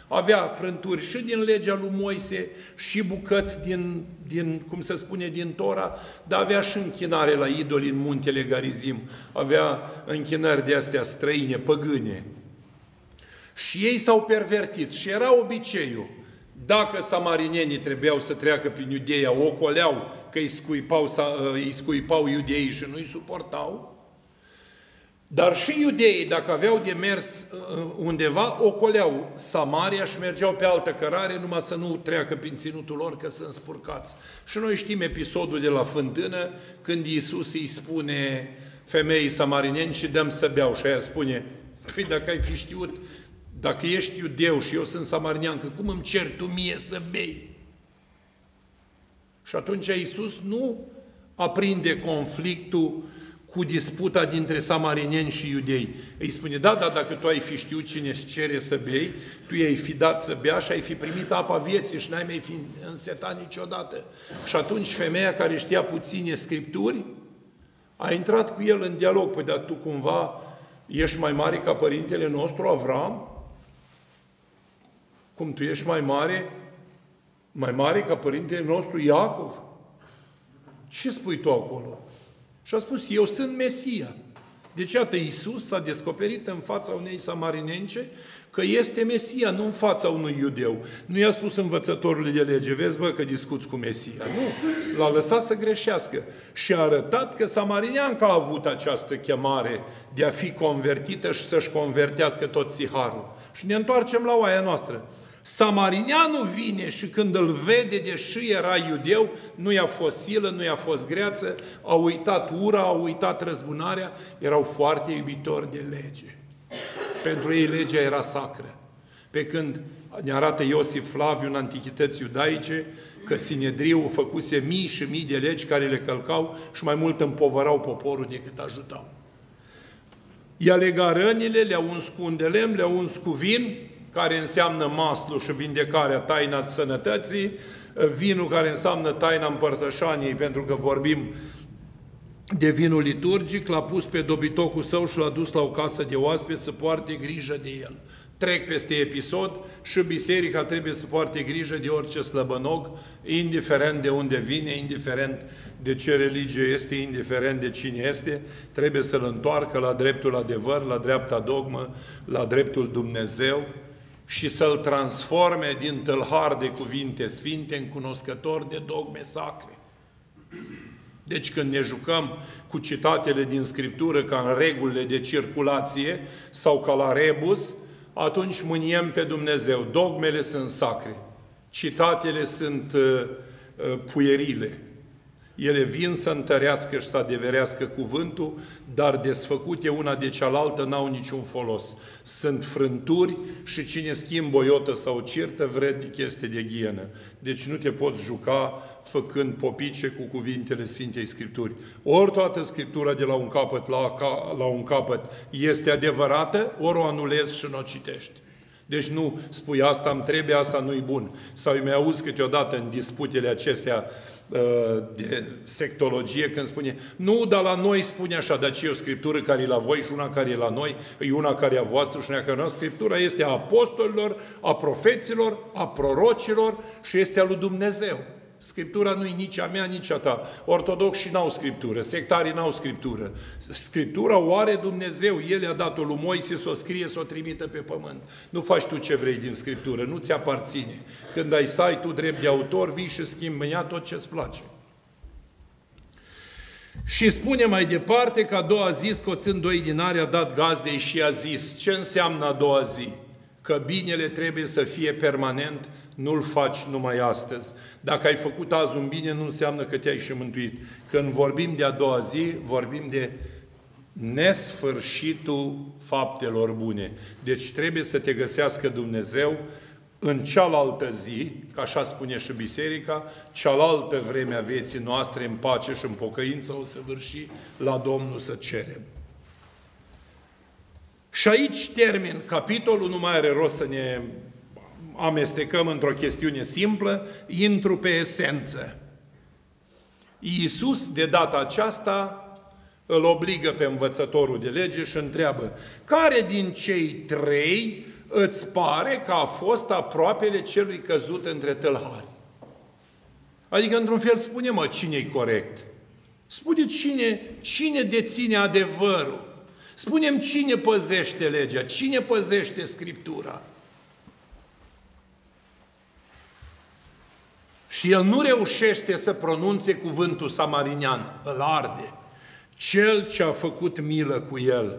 Avea frânturi și din legea lui Moise și bucăți din cum se spune, din Tora, dar avea și închinare la idoli în muntele Garizim. Avea închinări de astea străine, păgâne. Și ei s-au pervertit și era obiceiul. Dacă samarinenii trebuiau să treacă prin Iudeia, ocoleau că îi scuipau iudeii și nu-i suportau, dar și iudeii, dacă aveau de mers undeva, ocoleau Samaria și mergeau pe altă cărare, numai să nu treacă prin ținutul lor, că sunt spurcați. Și noi știm episodul de la fântână, când Iisus îi spune femeii samarineni și dăm să beau. Și aia spune, păi dacă ai fi știut, dacă ești iudeu și eu sunt samariniancă, cum îmi ceri tu mie să bei? Și atunci Iisus nu aprinde conflictul cu disputa dintre samarineni și iudei. Îi spune, da, dacă tu ai fi știut cine îți cere să bei, tu i-ai fi dat să bea și ai fi primit apa vieții și n-ai mai fi însetat niciodată. Și atunci femeia care știa puține scripturi a intrat cu el în dialog. Păi, dar tu cumva ești mai mare ca părintele nostru Avram? Cum tu ești mai mare ca părintele nostru Iacov? Ce spui tu acolo? Și a spus, eu sunt Mesia. Deci, iată, Iisus s-a descoperit în fața unei samarinence că este Mesia, nu în fața unui iudeu. Nu i-a spus învățătorului de lege, vezi, bă, că discuți cu Mesia. Nu, l-a lăsat să greșească. Și a arătat că samarineanca a avut această chemare de a fi convertită și să-și convertească tot siharul. Și ne întoarcem la oaia noastră. Samarineanul vine și când îl vede, deși era iudeu, nu i-a fost silă, nu i-a fost greață, a uitat ura, a uitat răzbunarea, erau foarte iubitori de lege. Pentru ei legea era sacră. Pe când ne arată Iosif Flaviu în Antichități Iudaice că Sinedriul făcuse mii și mii de legi care le călcau și mai mult împovărau poporul decât ajutau. I-a legat rănile, le-a uns cu un de lemn, le-a uns cu vin, care înseamnă maslu și vindecarea, taina sănătății, vinul care înseamnă taina împărtășaniei, pentru că vorbim de vinul liturgic, l-a pus pe dobitocul său și l-a dus la o casă de oaspeți să poarte grijă de el. Trec peste episod și biserica trebuie să poarte grijă de orice slăbănog, indiferent de unde vine, indiferent de ce religie este, indiferent de cine este, trebuie să-l întoarcă la dreptul adevăr, la dreapta dogmă, la dreptul Dumnezeu și să-l transforme din tâlhar de cuvinte sfinte în cunoscător de dogme sacre. Deci când ne jucăm cu citatele din Scriptură ca în regulile de circulație sau ca la rebus, atunci mâniem pe Dumnezeu. Dogmele sunt sacre, citatele sunt puierile. Ele vin să întărească și să adeverească cuvântul, dar desfăcute una de cealaltă n-au niciun folos. Sunt frânturi și cine schimbă o iotă sau o cirtă, vrednic este de ghienă. Deci nu te poți juca făcând popice cu cuvintele Sfintei Scripturi. Ori toată Scriptura de la un capăt la un capăt este adevărată, ori o anulezi și nu o citești. Deci nu spui asta îmi trebuie, asta nu-i bun. Sau îmi auzi câteodată în disputele acestea de sectologie când spune nu, dar la noi spune așa, dar ce e o Scriptură care e la voi și una care e la noi, e una care e a voastră și una care e a noastră. Scriptura este a apostolilor, a profeților, a prorocilor și este a lui Dumnezeu. Scriptura nu e nici a mea, nici a ta. Ortodoxii n-au Scriptură, sectarii n-au Scriptură. Scriptura o are Dumnezeu. El i-a dat-o lui Moise să o scrie, să o trimită pe pământ. Nu faci tu ce vrei din Scriptură, nu ți aparține. Când ai să ai tu drept de autor, vii și schimbi în ea tot ce-ți place. Și spune mai departe că a doua zi, scoțând 2 dinari, a dat gazdei și a zis. Ce înseamnă a doua zi? Că binele trebuie să fie permanent, nu-l faci numai astăzi. Dacă ai făcut azi un bine, nu înseamnă că te-ai și mântuit. Când vorbim de a doua zi, vorbim de nesfârșitul faptelor bune. Deci trebuie să te găsească Dumnezeu în cealaltă zi, că așa spune și Biserica, cealaltă vreme a vieții noastre în pace și în pocăință o să vârși la Domnul să cerem. Și aici termin capitolul, nu mai are rost să ne amestecăm într-o chestiune simplă, intru pe esență. Iisus, de data aceasta, îl obligă pe învățătorul de lege și întreabă, care din cei 3 îți pare că a fost aproapele celui căzut între tâlhari. Adică, într-un fel, spune, mă, cine-i corect? Spune cine deține adevărul. Spune-mi cine păzește legea, cine păzește Scriptura. Și el nu reușește să pronunțe cuvântul samarinian, îl arde. Cel ce a făcut milă cu el.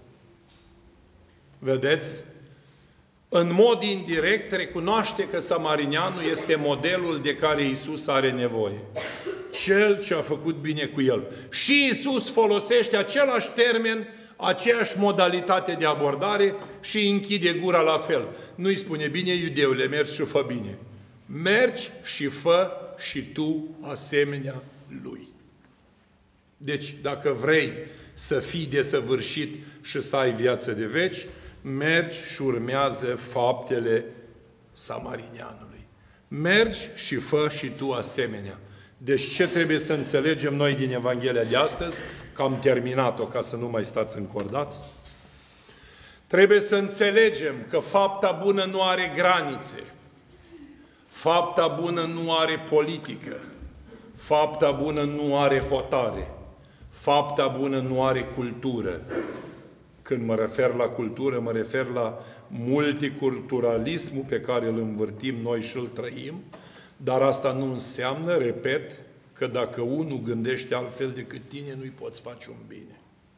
Vedeți? În mod indirect recunoaște că samarinianul este modelul de care Iisus are nevoie. Cel ce a făcut bine cu el. Și Iisus folosește același termen, aceeași modalitate de abordare și închide gura la fel. Nu-i spune, bine, iudeule, mergi și fă bine. Mergi și fă și tu asemenea lui. Deci, dacă vrei să fii desăvârșit și să ai viață de veci, mergi și urmează faptele samarinianului. Mergi și fă și tu asemenea. Deci ce trebuie să înțelegem noi din Evanghelia de astăzi? Că am terminat-o, ca să nu mai stați încordați. Trebuie să înțelegem că fapta bună nu are granițe. Fapta bună nu are politică. Fapta bună nu are hotare. Fapta bună nu are cultură. Când mă refer la cultură, mă refer la multiculturalismul pe care îl învârtim noi și îl trăim, dar asta nu înseamnă, repet, că dacă unul gândește altfel decât tine, nu-i poți face un bine.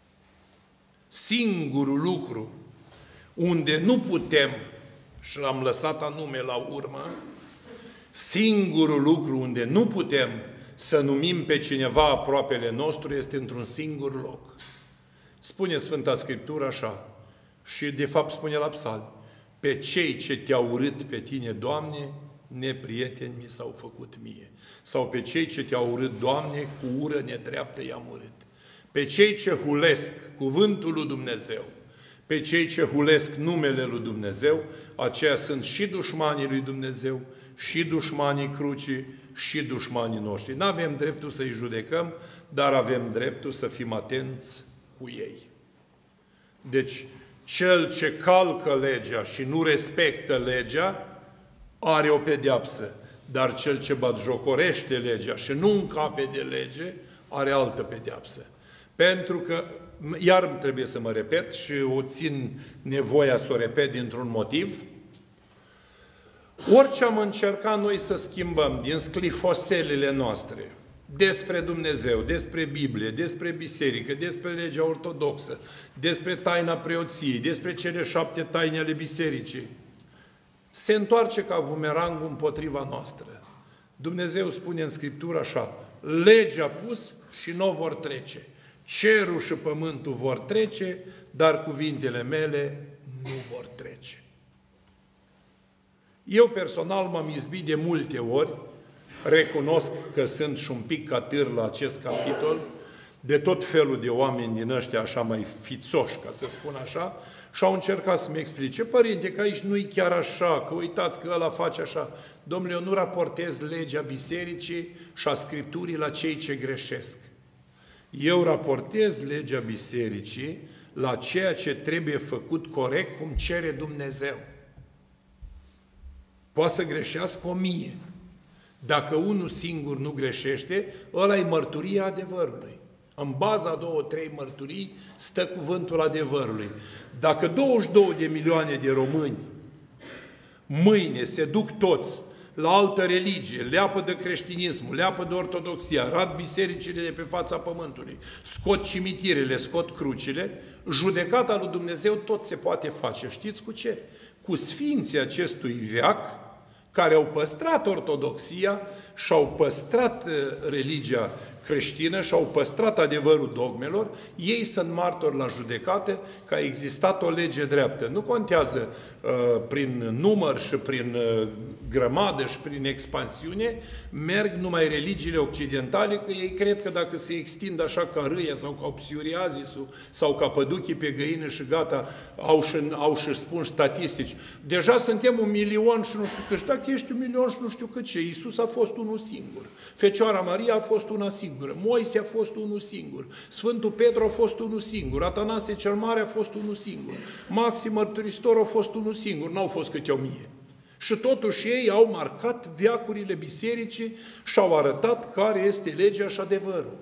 Singurul lucru unde nu putem, și l-am lăsat anume la urmă, singurul lucru unde nu putem să numim pe cineva aproapele nostru este într-un singur loc. Spune Sfânta Scriptură așa, și de fapt spune la Psalmi, pe cei ce te-au urât pe tine, Doamne, neprieteni mi s-au făcut mie. Sau pe cei ce te-au urât, Doamne, cu ură nedreaptă i-am urât. Pe cei ce hulesc cuvântul lui Dumnezeu, pe cei ce hulesc numele lui Dumnezeu, aceia sunt și dușmanii lui Dumnezeu, și dușmanii crucii, și dușmanii noștri. N-avem dreptul să-i judecăm, dar avem dreptul să fim atenți cu ei. Deci, cel ce calcă legea și nu respectă legea, are o pedeapsă. Dar cel ce batjocorește legea și nu încape de lege, are altă pedeapsă. Pentru că, iar trebuie să mă repet și o țin nevoia să o repet dintr-un motiv, orice am încercat noi să schimbăm din sclifoselele noastre, despre Dumnezeu, despre Biblie, despre biserică, despre legea ortodoxă, despre taina preoției, despre cele 7 taine ale bisericii, se întoarce ca bumerangul împotriva noastră. Dumnezeu spune în Scriptură așa, legea pus și nu vor trece. Cerul și pământul vor trece, dar cuvintele mele nu vor trece. Eu personal m-am izbit de multe ori, recunosc că sunt și un pic catâr la acest capitol, de tot felul de oameni din ăștia așa mai fițoși, ca să spun așa, și au încercat să-mi explice, părinte, că aici nu-i chiar așa, că uitați că ăla face așa. Domnule, eu nu raportez legea bisericii și a Scripturii la cei ce greșesc. Eu raportez legea bisericii la ceea ce trebuie făcut corect, cum cere Dumnezeu. Poate să greșească 1000. Dacă unul singur nu greșește, ăla e mărturia adevărului. În baza 2-3 mărturii stă cuvântul adevărului. Dacă 22 de milioane de români mâine se duc toți la altă religie, leapă de creștinismul, leapă de ortodoxia, rad bisericile de pe fața pământului, scot cimitirele, scot crucile, judecata lui Dumnezeu tot se poate face. Știți cu ce? Cu sfinții acestui veac, care au păstrat ortodoxia și au păstrat religia creștină și au păstrat adevărul dogmelor, ei sunt martori la judecată că a existat o lege dreaptă. Nu contează prin număr și prin grămadă și prin expansiune, merg numai religiile occidentale, că ei cred că dacă se extind așa ca râia sau ca psoriazisul sau ca păduchii pe găină și gata, au și spun statistici. Deja suntem 1 milion și nu știu cât. Și dacă ești 1 milion și nu știu cât ce, Iisus a fost unul singur. Fecioara Maria a fost una singură. singură, Moise a fost unul singur, Sfântul Petru a fost unul singur, Atanasie cel Mare a fost unul singur, Maxim Mărturisitor a fost unul singur, n-au fost câte 1000. Și totuși ei au marcat veacurile bisericii și au arătat care este legea și adevărul.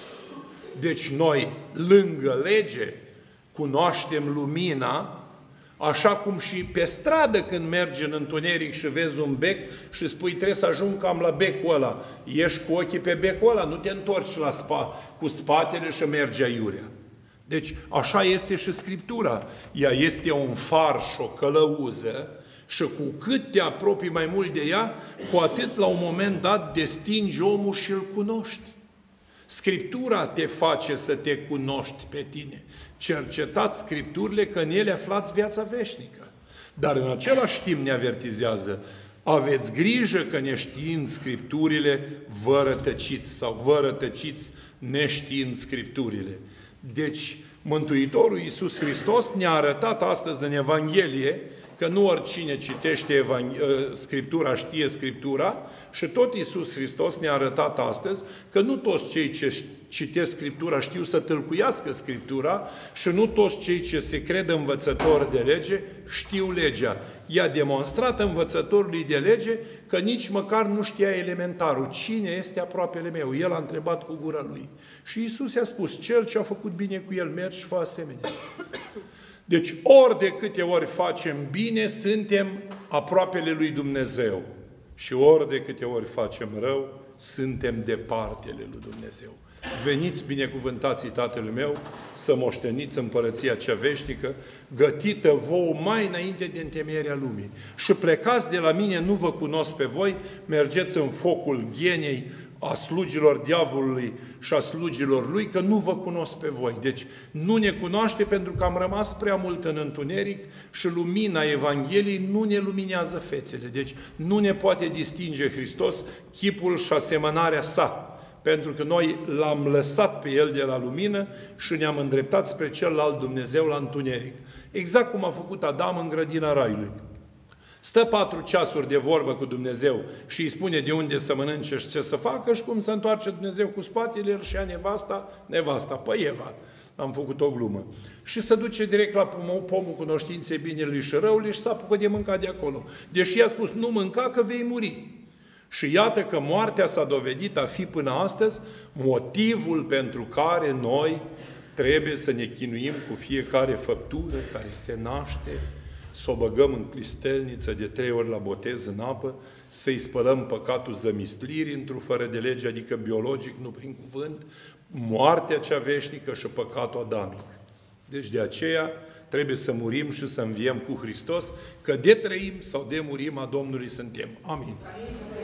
Deci noi, lângă lege, cunoaștem lumina, așa cum și pe stradă când mergi în întuneric și vezi un bec și spui trebuie să ajung cam la becul ăla. Ești cu ochii pe becul ăla, nu te întorci cu spatele și mergi aiurea. Deci așa este și Scriptura. Ea este un far și o călăuză și cu cât te apropii mai mult de ea, cu atât la un moment dat destingi omul și îl cunoști. Scriptura te face să te cunoști pe tine. Cercetați Scripturile că în ele aflați viața veșnică. Dar în același timp ne avertizează, aveți grijă că neștiind Scripturile vă rătăciți sau vă rătăciți neștiind Scripturile. Deci, Mântuitorul Iisus Hristos ne-a arătat astăzi în Evanghelie că nu oricine citește Scriptura știe Scriptura și tot Iisus Hristos ne-a arătat astăzi că nu toți cei ce citesc Scriptura știu să tâlcuiască Scriptura și nu toți cei ce se cred învățători de lege știu legea. I-a demonstrat învățătorului de lege că nici măcar nu știa elementarul. Cine este aproapele meu? El a întrebat cu gura lui. Și Iisus i-a spus, cel ce a făcut bine cu el, mergi și fă asemenea. Deci ori de câte ori facem bine, suntem aproapele lui Dumnezeu. Și ori de câte ori facem rău, suntem departele lui Dumnezeu. Veniți binecuvântații Tatălui meu să moșteniți împărăția cea veșnică, gătită vouă mai înainte de întemeierea lumii. Și plecați de la mine, nu vă cunosc pe voi, mergeți în focul ghenei a slugilor diavolului și a slugilor lui, că nu vă cunosc pe voi. Deci nu ne cunoaște pentru că am rămas prea mult în întuneric și lumina Evangheliei nu ne luminează fețele. Deci nu ne poate distinge Hristos chipul și asemănarea sa. Pentru că noi l-am lăsat pe El de la lumină și ne-am îndreptat spre celălalt Dumnezeu la întuneric. Exact cum a făcut Adam în grădina Raiului. Stă 4 ceasuri de vorbă cu Dumnezeu și îi spune de unde să mănânce și ce să facă și cum să întoarce Dumnezeu cu spatele, el și ia nevasta, pe Eva. Am făcut o glumă. Și se duce direct la pomul cunoștinței binelui și răului și se apucă de mâncat de acolo. Deși i-a spus, nu mânca că vei muri. Și iată că moartea s-a dovedit a fi până astăzi motivul pentru care noi trebuie să ne chinuim cu fiecare făptură care se naște, să o băgăm în clistelniță de 3 ori la botez în apă, să-i spălăm păcatul zămislirii într-un fără de lege, adică biologic, nu prin cuvânt, moartea cea veșnică și păcatul adamic. Deci de aceea trebuie să murim și să înviem cu Hristos, că de trăim sau de murim a Domnului suntem. Amin.